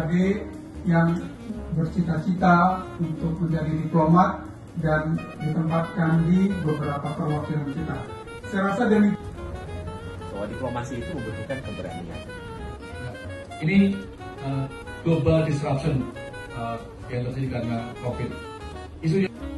adik-adik yang bercita-cita untuk menjadi diplomat dan ditempatkan di beberapa perwakilan kita. Saya rasa demikian. Bahwa diplomasi itu membutuhkan keberanian. Ini global disruption yang terjadi karena COVID. Isu